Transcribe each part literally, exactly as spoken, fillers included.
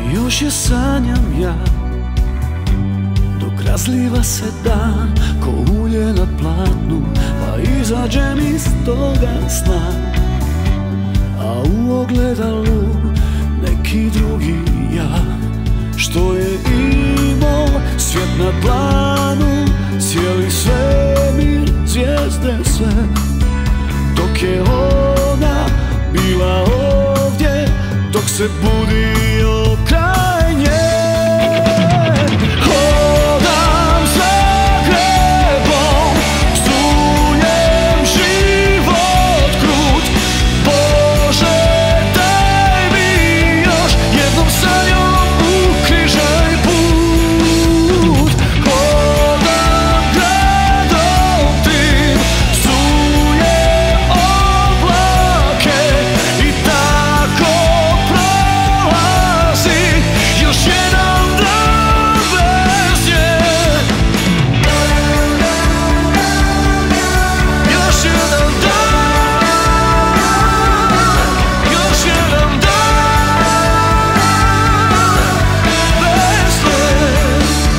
Još je sanjam ja, dok razliva se dan ko ulje na platnu, pa izađem iz toga sna, a u ogledalu neki drugi ja, što je imao svijet na dlanu, cijeli svemir, zvijezde sve, dok je ona bila ovdje, dok se budio kraj nje. Hodam Zagrebom, psujem život krut, Bože daj mi još jednom sa njom ukrižaj put. Hodam gradom tim, psujem oblake i tako prolazi još jedan dan bez nje. Još jedan dan, još jedan dan bez nje.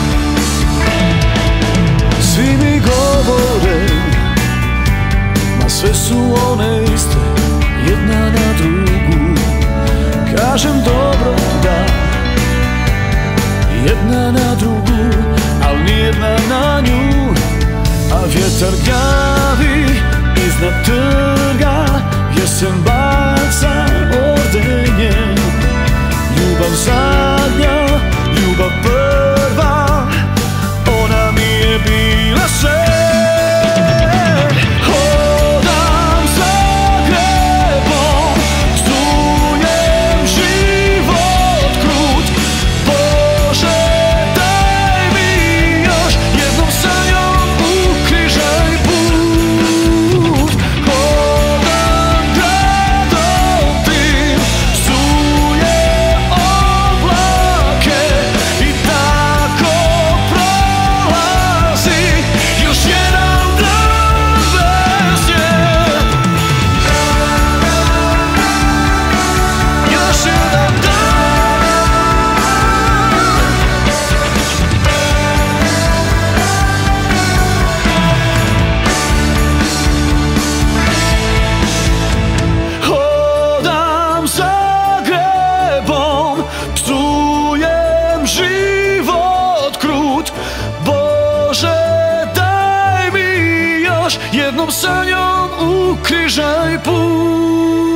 Svi mi govore, ma sve su one iste, jedna na drugu. Kažem dobro da, jedna na drugu, al nijedna na nju. A vjetar gnjavi iznad trga, jesen baca ordenje. Ljubav zadnja, ljubav prva, ona mi je bila sve. Hodam Zagrebom, psujem život krut, Bože daj mi još jednom sa njom ukrižaj put. Hodam gradom tim, psujem oblake i tako prolazi još jedan dan bez nje. Još jedan dan. Hodam Zagrebom, psujem život krut, Bože daj mi još jednom sa njom ukrižaj put.